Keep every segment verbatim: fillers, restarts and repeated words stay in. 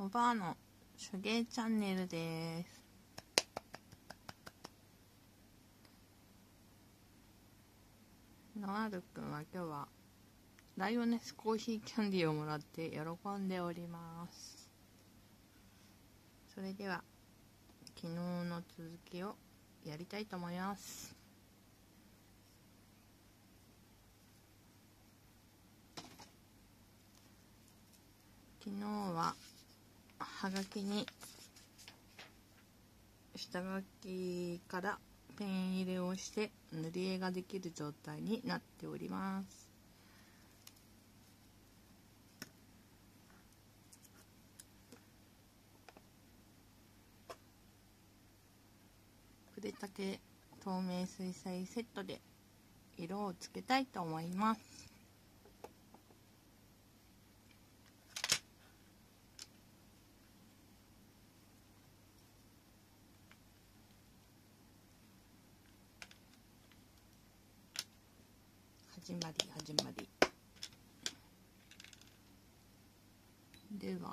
おばあの手芸チャンネルです。ノアルくんは今日はライオネスコーヒーキャンディーをもらって喜んでおります。それでは昨日の続きをやりたいと思います。昨日ははがきに下書きからペン入れをして塗り絵ができる状態になっております。筆立透明水彩セットで色をつけたいと思います。始まり始まりでは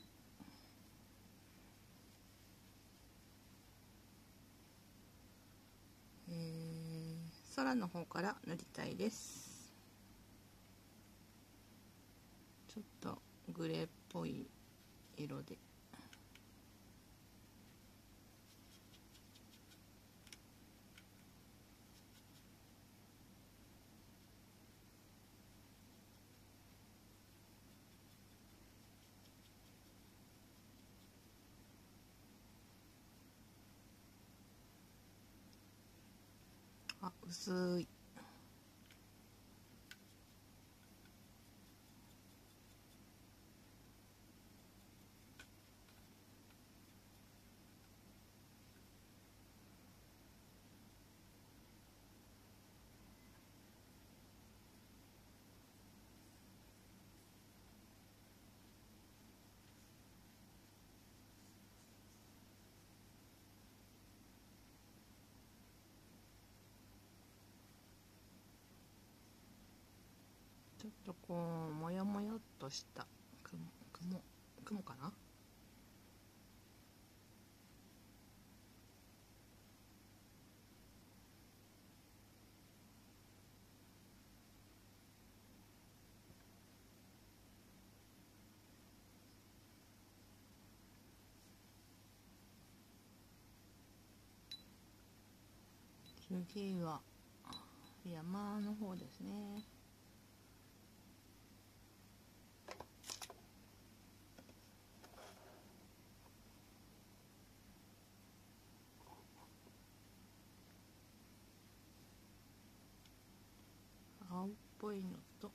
えー、空の方から塗りたいです。ちょっとグレーっぽい色であ、薄い。ちょっとこうもやもやっとした雲雲雲かな。次は山の方ですね。青っぽいのと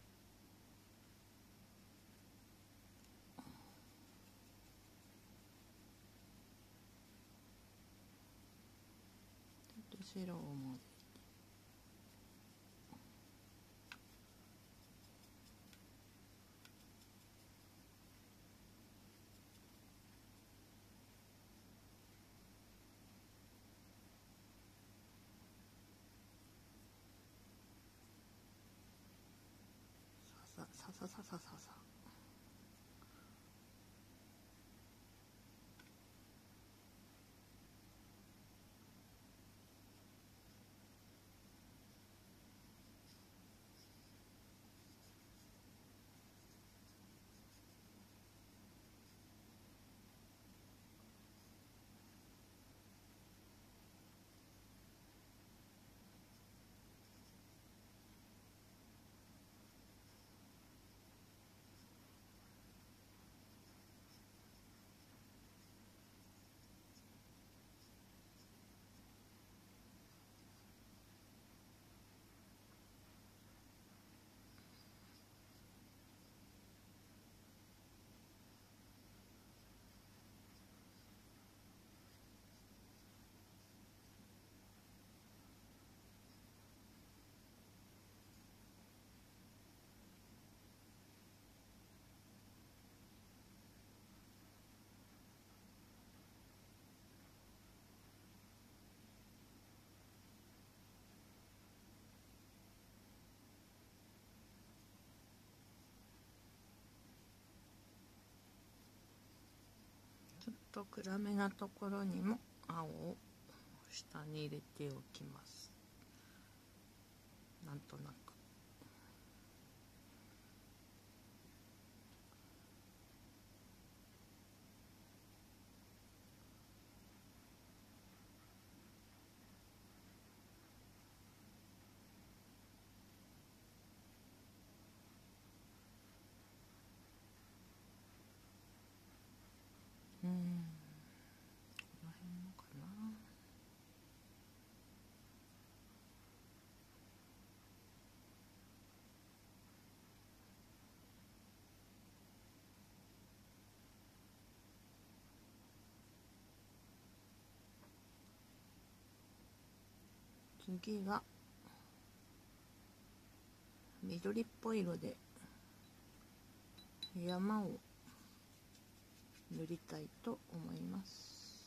ちょっと白を混ぜささささささささと暗めなところにも青を下に入れておきます。なんとなく。うん、この辺もかな。次が緑っぽい色で山を塗りたいと思います。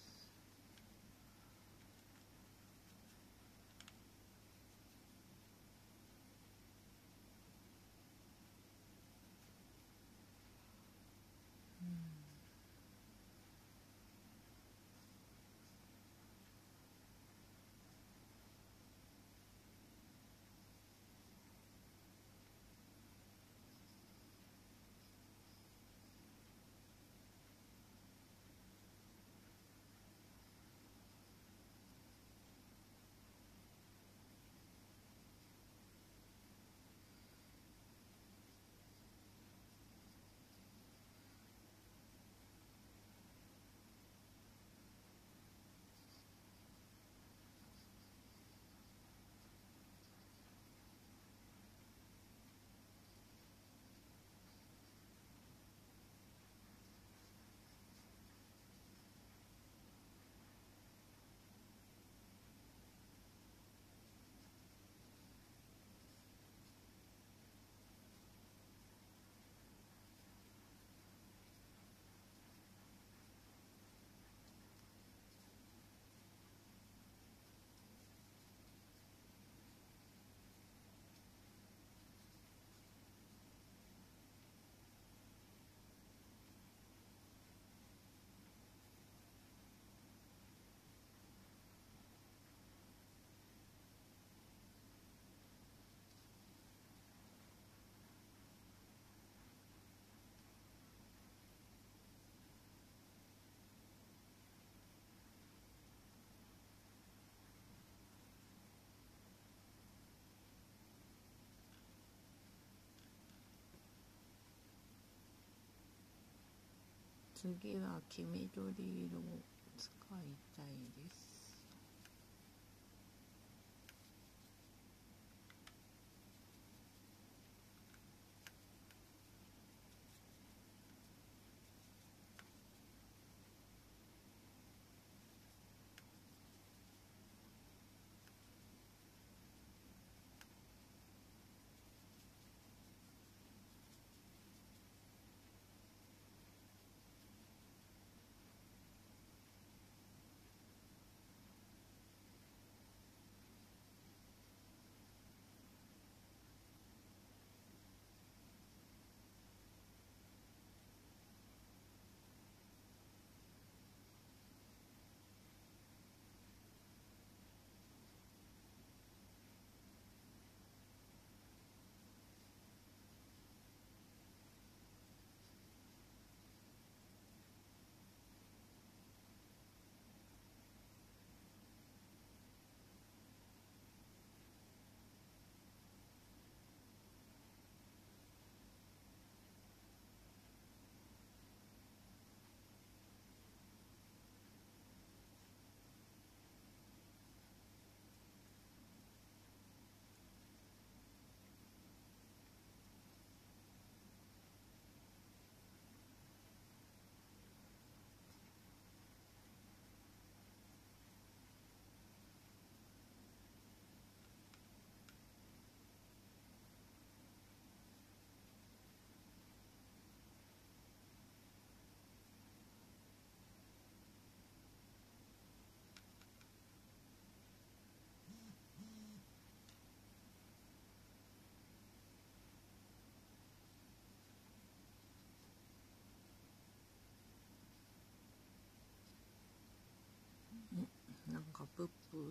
次は黄緑色を使いたいです。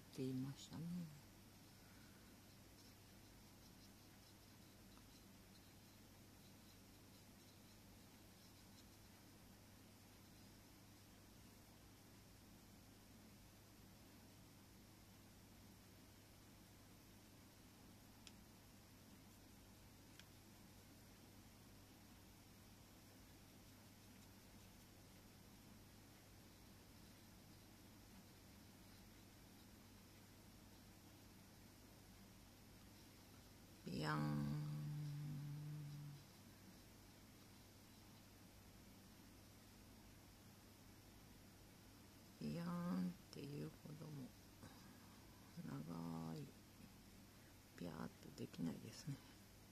って言いましたね。ビヤン。ビヤンっていうほども長いビャーっとできないですね。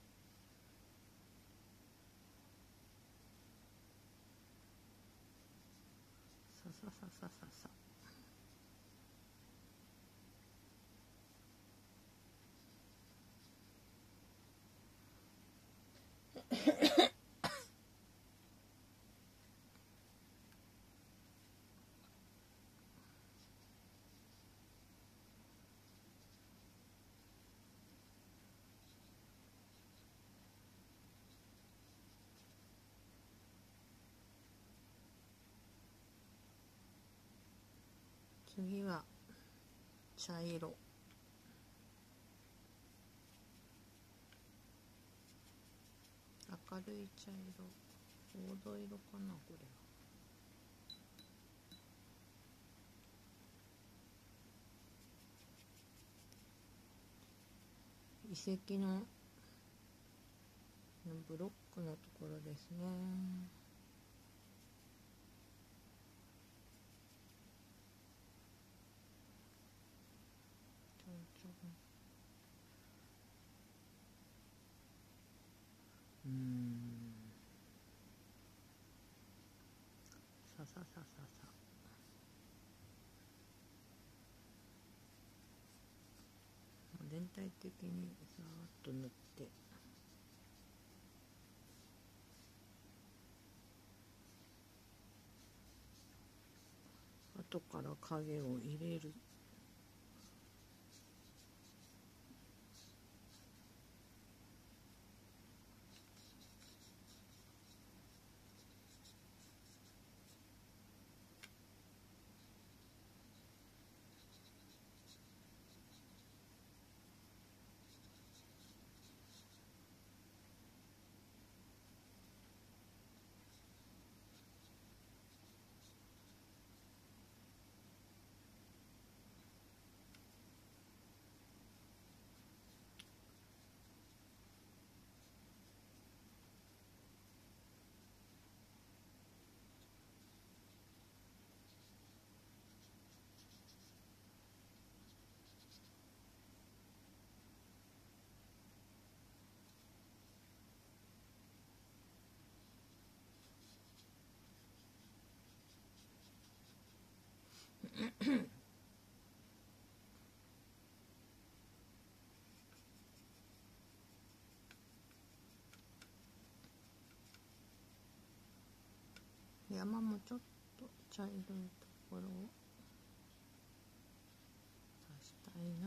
ささささささ。次は茶色。明るい茶色。黄土色かな、これは。遺跡のブロックのところですね。ちょんちょん。うーん。さささささ。全体的にさーっと塗って、後から影を入れる。山もちょっと茶色いところを出したいな。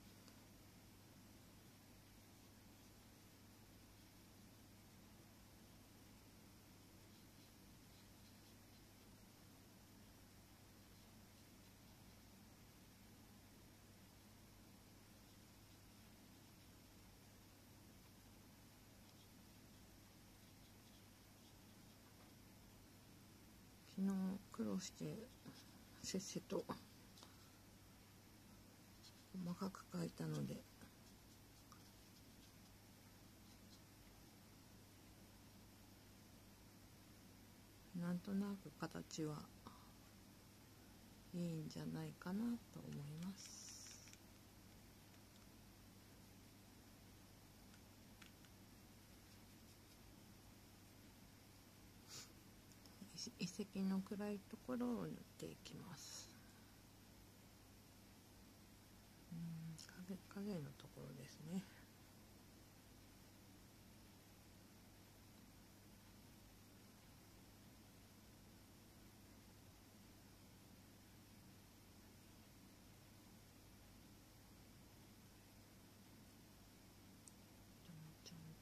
昨日苦労してせっせと細かく描いたので、なんとなく形はいいんじゃないかなと思います。遺跡の暗いところを塗っていきます。うん、影、影のところですね。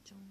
じゃん。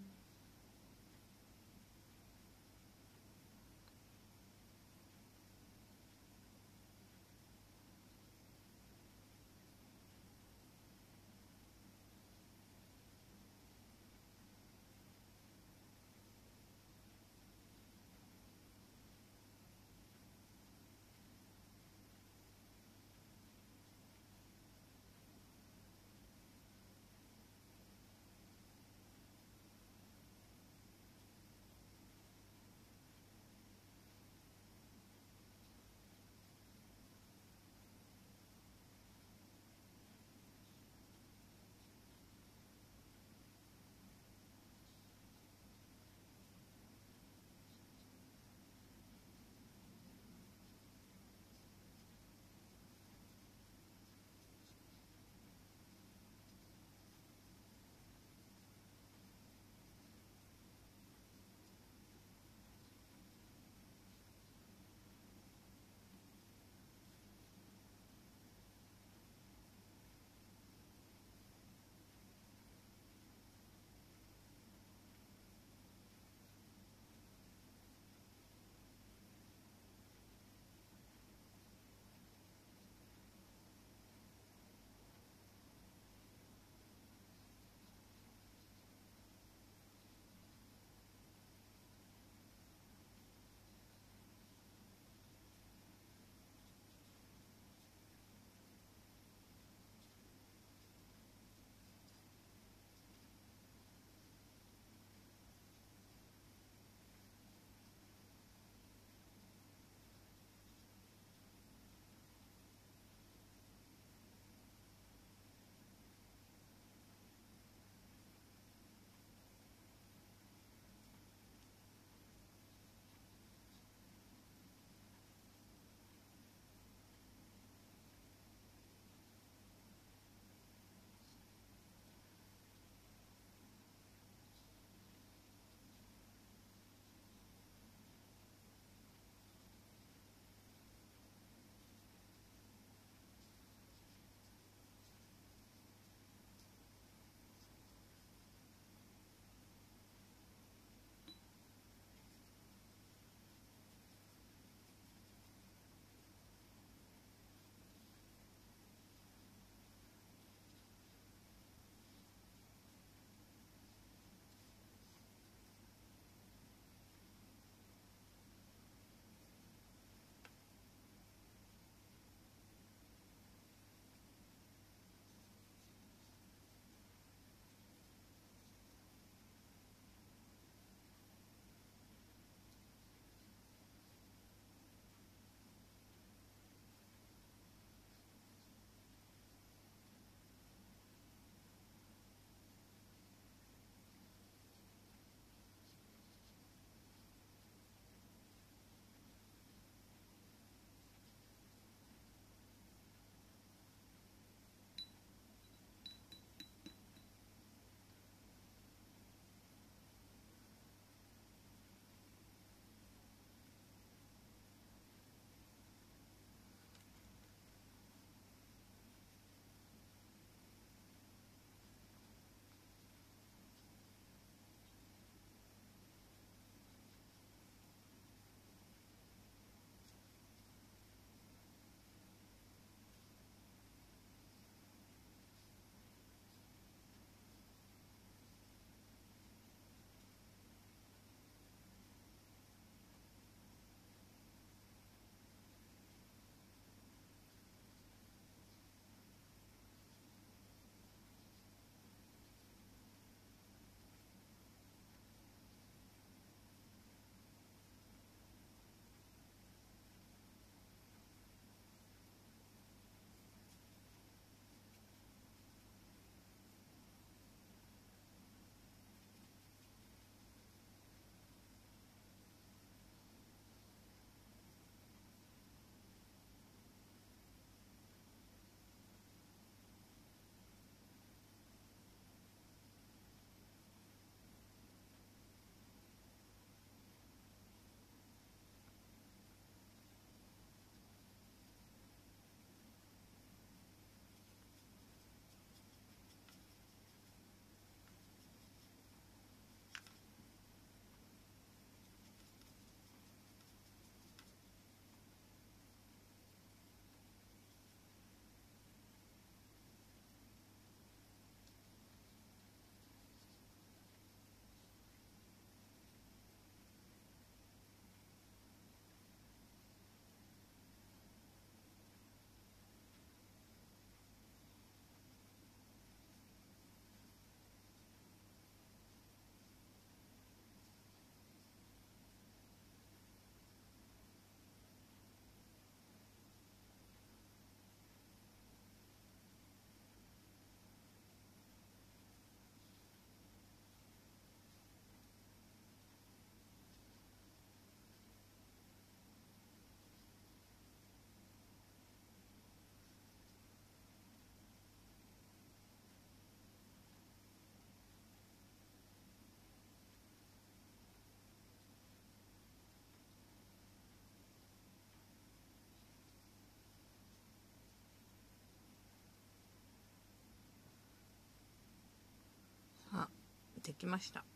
できました。